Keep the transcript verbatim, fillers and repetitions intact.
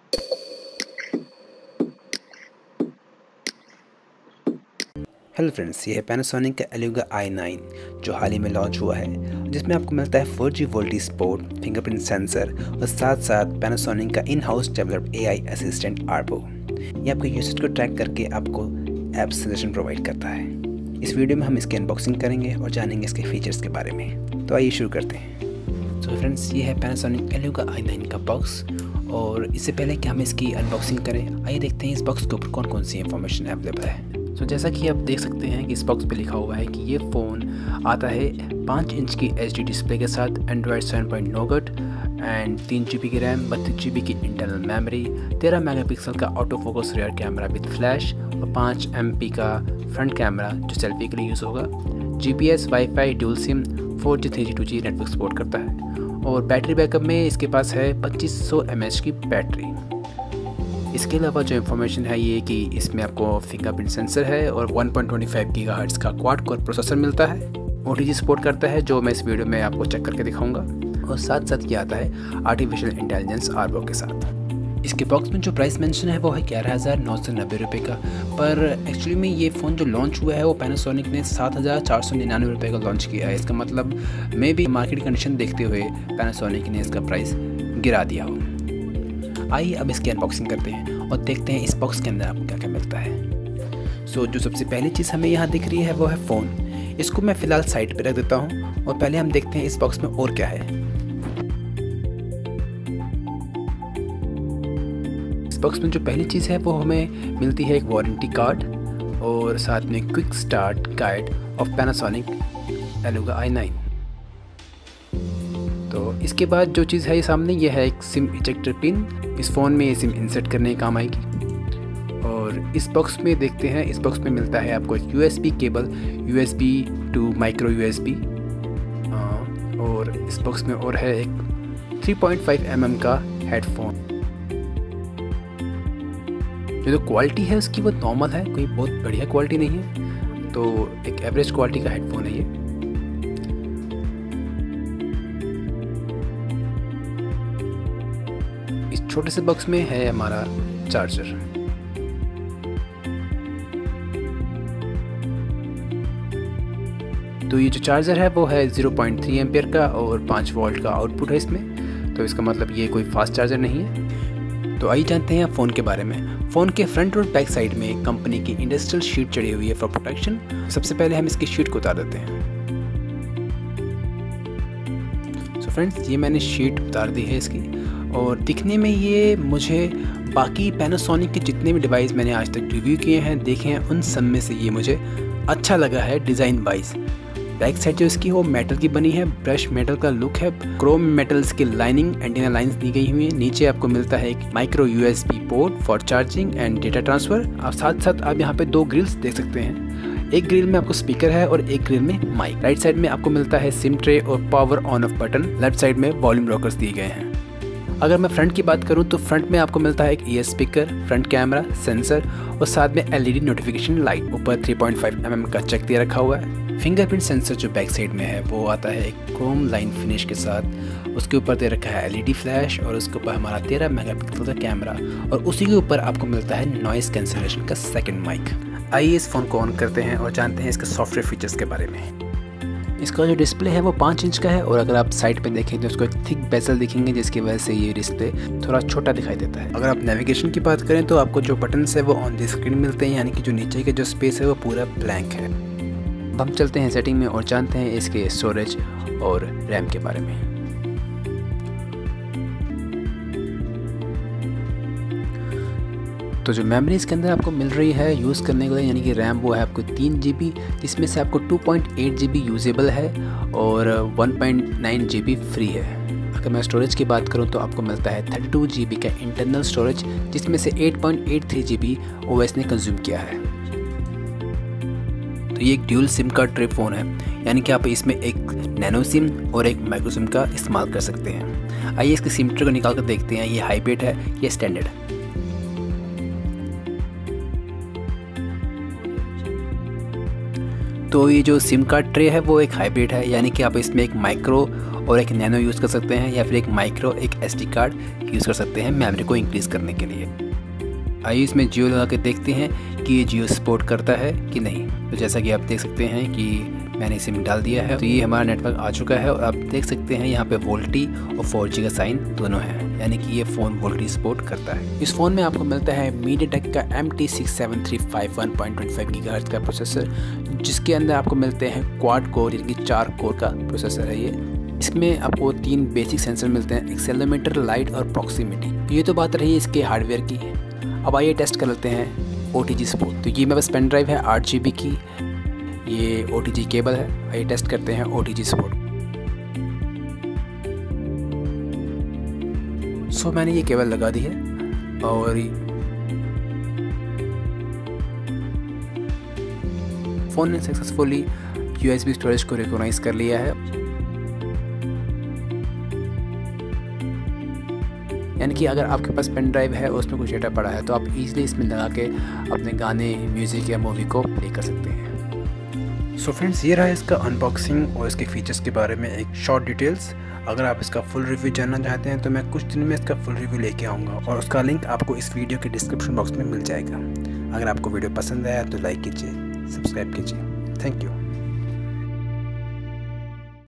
Hello friends, ये है Panasonic का एल्यूगा आई नाइन जो हाल ही में लॉन्च हुआ है, जिसमें आपको मिलता है four G VoLTE support, fingerprint sensor और साथ साथ पैनासोनिक का in house developed AI assistant Arbo. ये आपके यूसेज को ट्रैक करके आपको ऐप सजेशन प्रोवाइड करता है। इस वीडियो में हम इसकी अनबॉक्सिंग करेंगे और जानेंगे इसके फीचर्स के बारे में। तो आइए शुरू करते हैं। तो फ्रेंड्स, ये है पैनासोनिक एल्यूगा आई नाइन का बॉक्स, और इससे पहले कि हम इसकी अनबॉक्सिंग करें, आइए देखते हैं इस बॉक्स के ऊपर कौन कौन सी इंफॉर्मेशन अवेलेबल है। तो जैसा कि आप देख सकते हैं कि इस बॉक्स पे लिखा हुआ है कि ये फ़ोन आता है पाँच इंच की एच डी डिस्प्ले के साथ, Android seven point Nougat and तीन जी बी की रैम, बत्तीस जी बी की इंटरनल मेमोरी, तेरह मेगापिक्सल का auto focus rear camera with flash और पाँच एम पी का फ्रंट कैमरा जो सेल्फी के लिए यूज़ होगा। G P S, WiFi, dual SIM, four G, three G, two G network support करता है। और बैटरी बैकअप में इसके पास है पच्चीस सौ एम एच की बैटरी। इसके अलावा जो इन्फॉर्मेशन है ये कि इसमें आपको फिंगरप्रिंट सेंसर है और one point two five gigahertz का क्वाड कोर प्रोसेसर मिलता है। ओ टी जी सपोर्ट करता है, जो मैं इस वीडियो में आपको चेक करके दिखाऊंगा, और साथ साथ ये आता है आर्टिफिशियल इंटेलिजेंस आर्बो के साथ। इसके बॉक्स में जो प्राइस मेंशन है वो है ग्यारह हज़ार नौ सौ नब्बे रुपये का, पर एक्चुअली में ये फ़ोन जो लॉन्च हुआ है वो पैनासोनिक ने सात हज़ार चार सौ निन्यानवे रुपये का लॉन्च किया है। इसका मतलब मे भी मार्केट कंडीशन देखते हुए पैनासोनिक ने इसका प्राइस गिरा दिया हो। आइए अब इसकी अनबॉक्सिंग करते हैं और देखते हैं इस बॉक्स के अंदर आपको क्या क्या मिलता है। सो so, जो सबसे पहली चीज़ हमें यहाँ दिख रही है वो है फ़ोन। इसको मैं फ़िलहाल साइड पे रख देता हूँ और पहले हम देखते हैं इस बॉक्स में और क्या है। इस बॉक्स में जो पहली चीज़ है वो हमें मिलती है एक वारंटी कार्ड और साथ में quick start guide of Panasonic Eluga I nine. तो इसके बाद जो चीज़ है ये सामने, ये है एक सिम इजेक्टर पिन। इस फ़ोन में ये सिम इंसर्ट करने का काम आएगी। और इस बॉक्स में देखते हैं, इस बॉक्स में मिलता है आपको एक USB cable, USB to micro USB, और इस बॉक्स में और है एक three point five M M का हेडफोन। जो तो क्वालिटी है उसकी वो नॉर्मल है, कोई बहुत बढ़िया क्वालिटी नहीं है, तो एक एवरेज क्वालिटी का हेडफोन है ये। इस छोटे से बॉक्स में है हमारा चार्जर। तो ये जो चार्जर है वो है ज़ीरो पॉइंट थ्री एम्पियर का और पाँच वोल्ट का आउटपुट है इसमें, तो इसका मतलब ये कोई फास्ट चार्जर नहीं है। तो आइए जानते हैं फ़ोन के बारे में। फ़ोन के फ्रंट और बैक साइड में कंपनी की इंडस्ट्रियल शीट चढ़ी हुई है फॉर प्रोटेक्शन। सबसे पहले हम इसकी शीट को उतार देते हैं। सो फ्रेंड्स, ये मैंने शीट उतार दी है इसकी, और दिखने में ये मुझे बाकी पैनासोनिक के जितने भी डिवाइस मैंने आज तक रिव्यू किए हैं, देखे हैं, उन सब में से ये मुझे अच्छा लगा है डिज़ाइन वाइज। बैक साइड जो इसकी वो मेटल की बनी है, ब्रश मेटल का लुक है, क्रोम मेटल्स की लाइनिंग, एंटीना लाइंस दी गई हुई है। नीचे आपको मिलता है एक micro USB port for charging and data transfer. आप साथ साथ आप यहाँ पे दो ग्रिल्स देख सकते हैं। एक ग्रिल में आपको स्पीकर है और एक ग्रिल में माइक। राइट साइड में आपको मिलता है सिम ट्रे और power on off button. Left side में वॉल्यूम रॉकर्स दिए गए हैं। अगर मैं फ्रंट की बात करूं तो फ्रंट में आपको मिलता है एक ear speaker, front camera, sensor और साथ में एलईडी नोटिफिकेशन लाइट। ऊपर three point five M M का चेक दिया रखा हुआ है। फिंगरप्रिंट सेंसर जो बैक साइड में है वो आता है एक क्रोम लाइन फिनिश के साथ। उसके ऊपर दे रखा है एलईडी फ्लैश और उसके ऊपर हमारा तेरह मेगापिक्सल का कैमरा, और उसी के ऊपर आपको मिलता है नॉइस कैंसलेशन का सेकेंड माइक। आइए इस फ़ोन को ऑन करते हैं और जानते हैं इसके सॉफ्टवेयर फीचर्स के बारे में। इसका जो डिस्प्ले है वो पाँच इंच का है, और अगर आप साइड पे देखें तो उसको एक थिक बेजल दिखेंगे, जिसकी वजह से ये डिस्प्ले थोड़ा छोटा दिखाई देता है। अगर आप नेविगेशन की बात करें तो आपको जो बटन्स है वो ऑन द स्क्रीन मिलते हैं, यानी कि जो नीचे के जो स्पेस है वो पूरा ब्लैंक है। अब हम चलते हैं सेटिंग में और जानते हैं इसके स्टोरेज और रैम के बारे में। तो जो मेमोरी इसके अंदर आपको मिल रही है यूज़ करने के लिए, यानी कि रैम, वो है आपको तीन जी बी, जिसमें से आपको two point eight G B usable है और one point nine G B free है। अगर मैं स्टोरेज की बात करूं तो आपको मिलता है थर्टी टू जी बी का इंटरनल स्टोरेज, जिसमें से eight point eight three G B OS ने कंज्यूम किया है। तो ये एक ड्यूल सिम का ट्रे फ़ोन है, यानी कि आप इसमें एक नैनो सिम और एक माइक्रो सिम का इस्तेमाल कर सकते हैं। आइए इसके सिम ट्रे को निकाल कर देखते हैं, ये हाइब्रिड है या स्टैंडर्ड है। तो ये जो सिम कार्ड ट्रे है वो एक हाइब्रिड है, यानी कि आप इसमें एक माइक्रो और एक नैनो यूज़ कर सकते हैं या फिर एक माइक्रो एक एस डी कार्ड यूज़ कर सकते हैं मेमोरी को इंक्रीज़ करने के लिए। आइए इसमें जियो लगा के देखते हैं कि ये जियो सपोर्ट करता है कि नहीं। तो जैसा कि आप देख सकते हैं कि मैंने इसे में डाल दिया है, तो ये हमारा नेटवर्क आ चुका है और आप देख सकते हैं यहाँ पे वोल्टी और फोर जी का साइन दोनों है, यानी कि ये फ़ोन वोल्टी सपोर्ट करता है। इस फ़ोन में आपको मिलता है मीडियाटेक का M T six seven three five one point two five gigahertz का प्रोसेसर, जिसके अंदर आपको मिलते हैं क्वाड कोर यानी कि चार कोर का प्रोसेसर है ये। इसमें आपको तीन बेसिक सेंसर मिलते हैं, एक्सेलेरोमीटर, लाइट और प्रॉक्सिमिटी। ये तो बात रही इसके हार्डवेयर की। अब आइए टेस्ट कर लेते हैं ओ टी जी सपोर्ट। तो ये मेरे पास पेन ड्राइव है आठ जी बी की, ये ओ टी जी केबल है। आइए टेस्ट करते हैं ओ टी जी सपोर्ट। सो मैंने ये केबल लगा दी है और फ़ोन ने successfully U S B storage को रिकॉग्नाइज कर लिया है, यानी कि अगर आपके पास पेन ड्राइव है और उसमें कुछ डेटा पड़ा है तो आप इजीली इसमें लगा के अपने गाने, म्यूज़िक या मूवी को प्ले कर सकते हैं। सो फ्रेंड्स, ये रहा इसका अनबॉक्सिंग और इसके फीचर्स के बारे में एक शॉर्ट डिटेल्स। अगर आप इसका फुल रिव्यू जानना चाहते हैं तो मैं कुछ दिन में इसका फुल रिव्यू लेके आऊँगा और उसका लिंक आपको इस वीडियो के डिस्क्रिप्शन बॉक्स में मिल जाएगा। अगर आपको वीडियो पसंद आया तो लाइक कीजिए, सब्सक्राइब कीजिए। Thank you.